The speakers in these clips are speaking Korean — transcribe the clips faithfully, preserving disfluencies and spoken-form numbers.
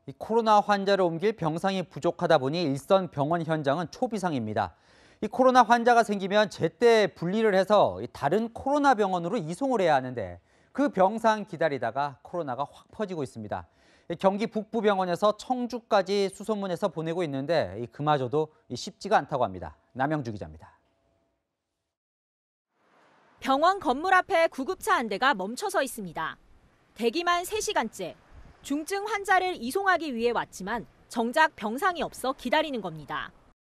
이 코로나 환자를 옮길 병상이 부족하다 보니 일선 병원 현장은 초비상입니다. 이 코로나 환자가 생기면 제때 분리를 해서 다른 코로나 병원으로 이송을 해야 하는데 그 병상 기다리다가 코로나가 확 퍼지고 있습니다. 경기 북부병원에서 청주까지 수소문해서 보내고 있는데 그마저도 쉽지가 않다고 합니다. 남영주 기자입니다. 병원 건물 앞에 구급차 한 대가 멈춰서 있습니다. 대기만 세 시간째. 중증 환자를 이송하기 위해 왔지만 정작 병상이 없어 기다리는 겁니다.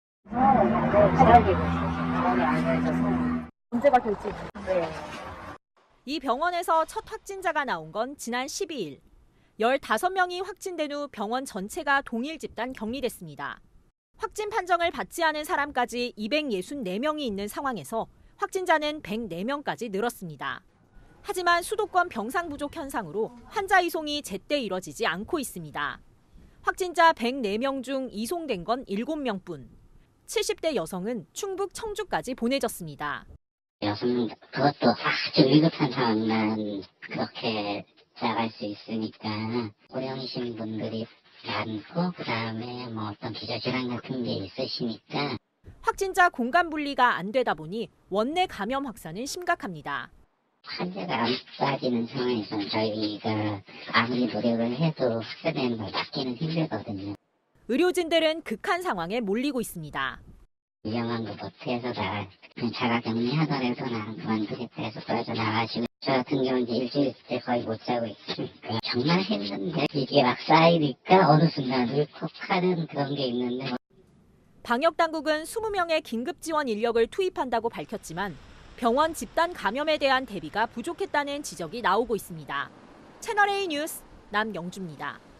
언제가 될지. 네. 이 병원에서 첫 확진자가 나온 건 지난 십이 일. 열다섯 명이 확진된 후 병원 전체가 동일 집단 격리됐습니다. 확진 판정을 받지 않은 사람까지 이백육십사 명이 있는 상황에서 확진자는 백사 명까지 늘었습니다. 하지만 수도권 병상 부족 현상으로 환자 이송이 제때 이뤄지지 않고 있습니다. 확진자 백사 명 중 이송된 건 일곱 명뿐. 칠십 대 여성은 충북 청주까지 보내졌습니다. 여성 그것도 아주 위급한 상황만 그렇게 나갈 수 있으니까 고령이신 분들이 많고 그다음에 뭐 어떤 기저질환 같은 게 있으시니까 확진자 공간 분리가 안 되다 보니 원내 감염 확산은 심각합니다. 환자가 안 빠지는 상황에서는 저희가 아무리 노력을 해도 확산되는 걸 막기는 힘들거든요. 의료진들은 극한 상황에 몰리고 있습니다. 위험한 거 못해서 나 그냥 자가 격리하더라도 나는 그만두겠다 해서 빠져나가시고 저 같은 경우는 이제 일주일째 거의 못 자고 있으니까 정말 했는데 이게 막 쌓이니까 어느 순간 울컥하는 그런 게 있는데 방역당국은 이십 명의 긴급지원 인력을 투입한다고 밝혔지만 병원 집단 감염에 대한 대비가 부족했다는 지적이 나오고 있습니다. 채널A 뉴스 남영주입니다.